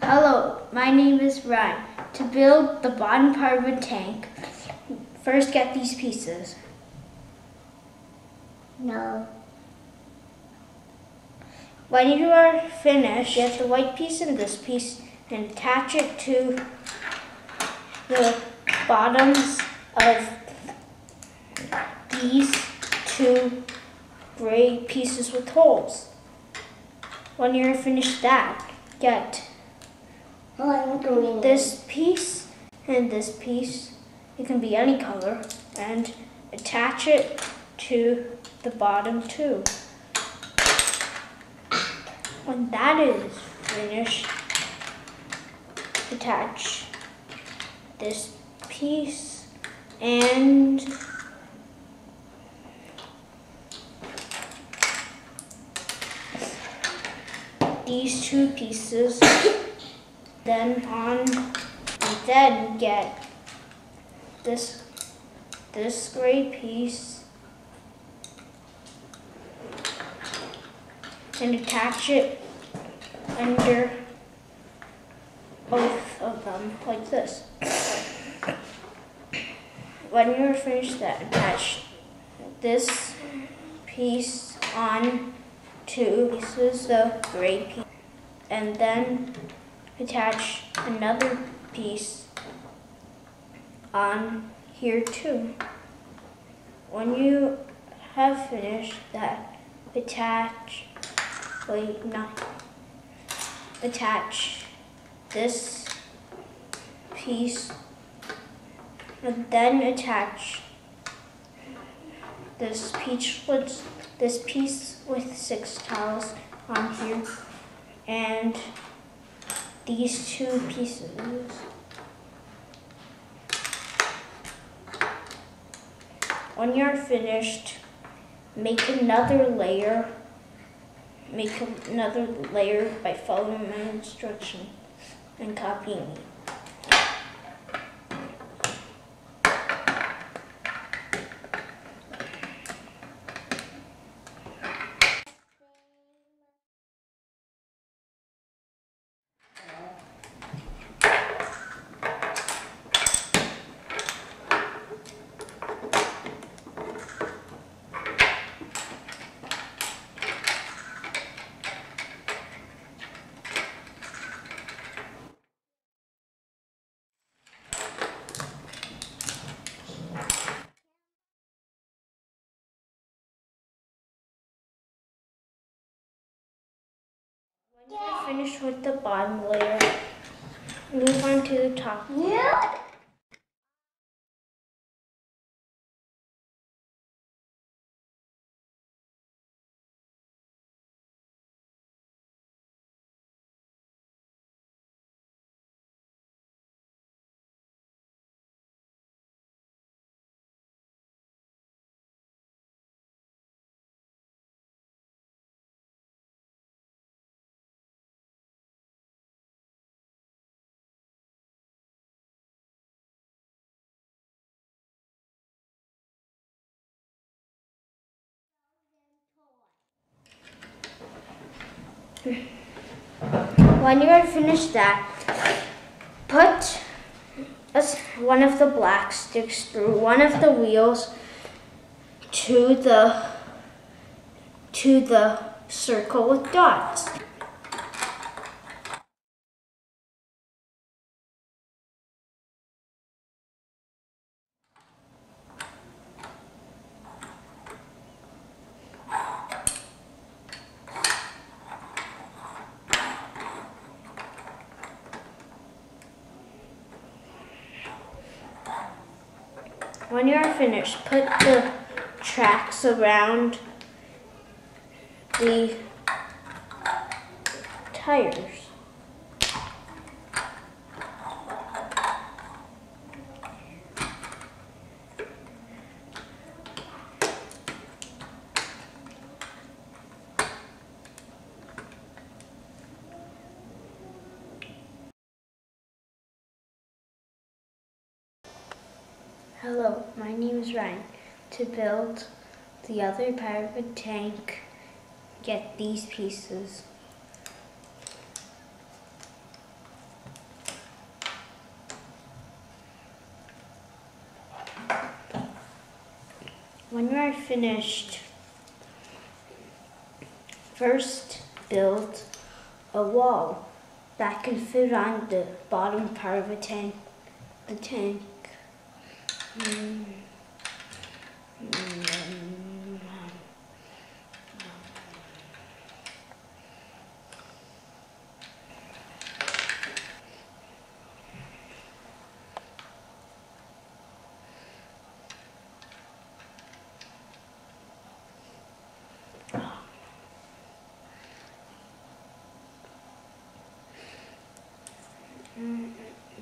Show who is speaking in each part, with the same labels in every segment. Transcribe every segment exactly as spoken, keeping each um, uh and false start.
Speaker 1: Hello, my name is Ryan. To build the bottom part of a tank, first get these pieces.
Speaker 2: No.
Speaker 1: When you are finished, get the white piece and this piece and attach it to the bottoms of these two gray pieces with holes. When you're finished that, get
Speaker 2: Oh, I'm green.
Speaker 1: this piece and this piece, it can be any color, and attach it to the bottom too. When that is finished, attach this piece and these two pieces. Then on, and then get this this gray piece and attach it under both of them like this. When you're finished that, attach this piece on two pieces of gray piece, and then attach another piece on here too. When you have finished that, attach, wait, not, attach this piece, and then attach this piece with, this piece with six tiles on here, and these two pieces. When you're finished, make another layer. Make another layer by following my instructions and copying it. When you're finished with the bottom layer, move on to the top layer.
Speaker 2: Yeah.
Speaker 1: When you are finished that, put one of the black sticks through one of the wheels to the to the circle with dots. When you are finished, put the tracks around the tires. Hello, my name is Ryan. To build the other part of a tank, get these pieces. you're finished, first build a wall that can fit on the bottom part of a tank. The tank. Mm. Mm. Mm.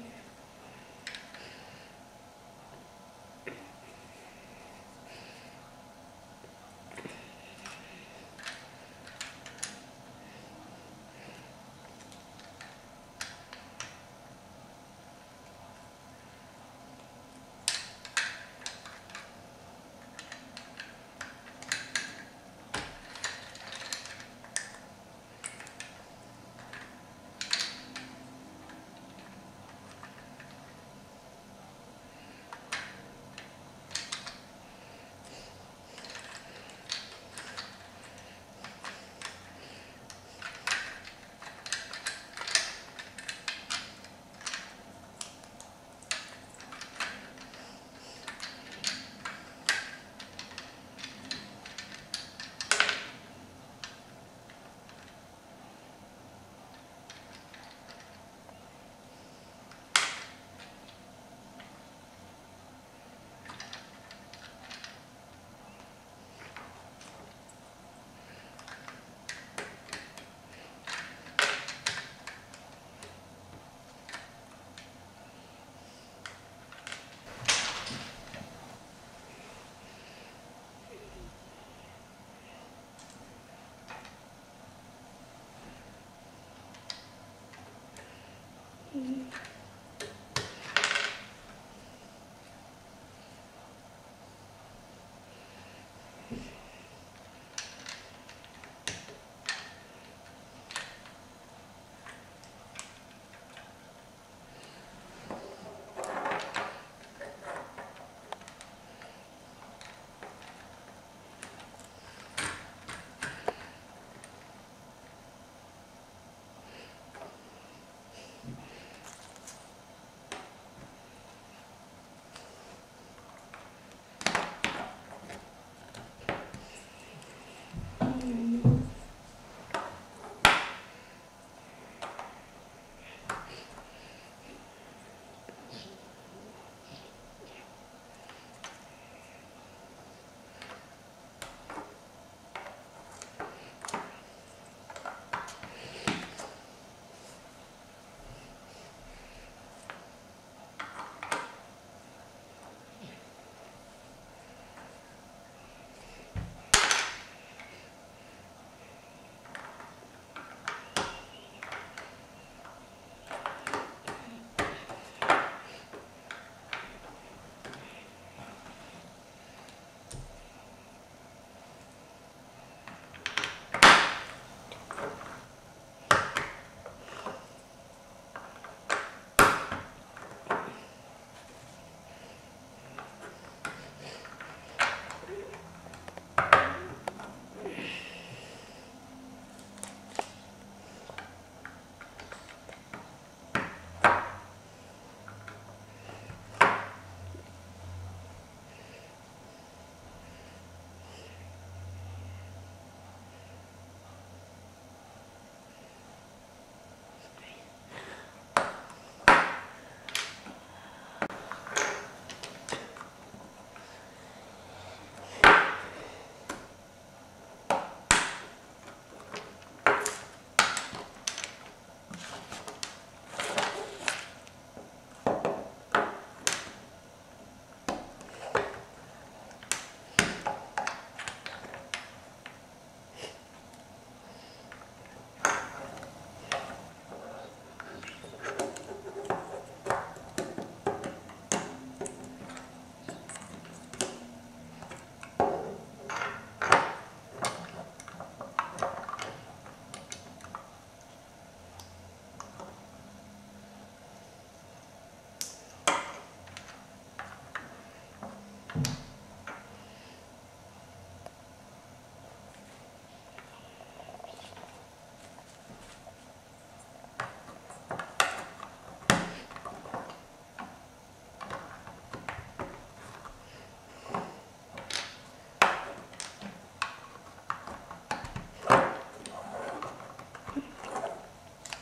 Speaker 1: Mm.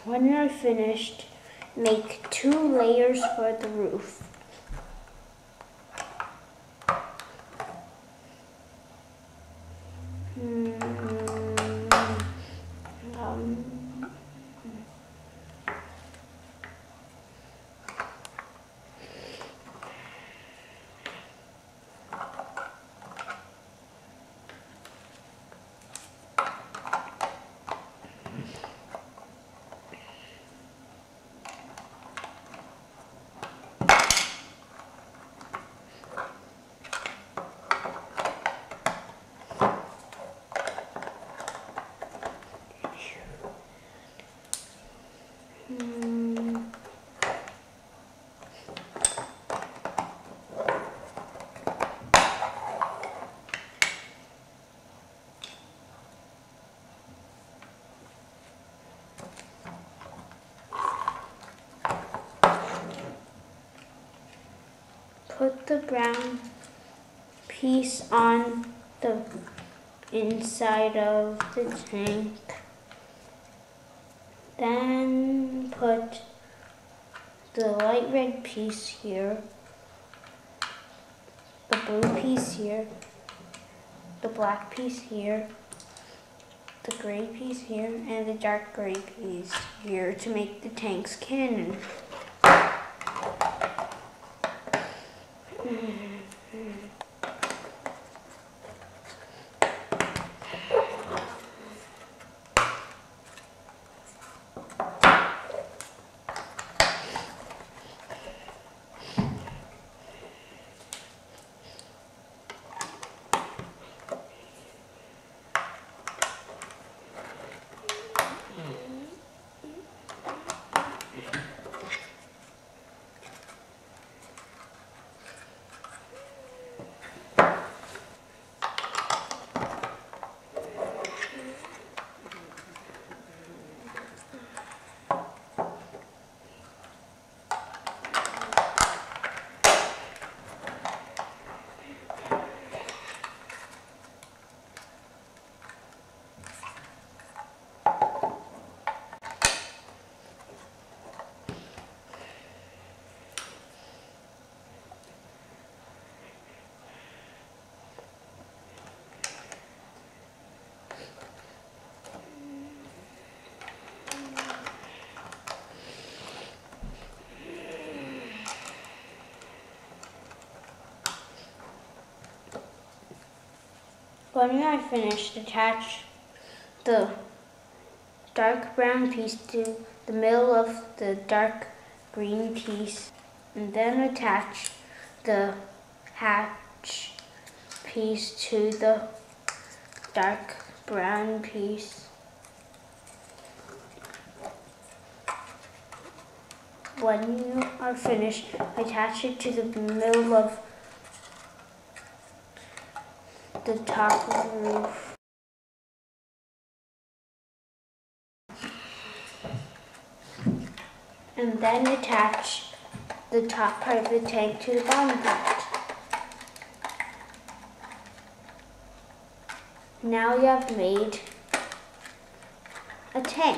Speaker 1: When you're finished, make two layers for the roof. Mm, um, mm, put the brown piece on the inside of the tank. Then put the light red piece here, the blue piece here, the black piece here, the gray piece here, and the dark gray piece here to make the tank's cannon. When you are finished, attach the dark brown piece to the middle of the dark green piece, and then attach the hatch piece to the dark brown piece. When you are finished, attach it to the middle of the top of the roof. And then attach the top part of the tank to the bottom part. Now you have made a tank.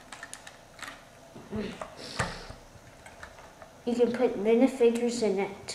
Speaker 1: You can put minifigures in it.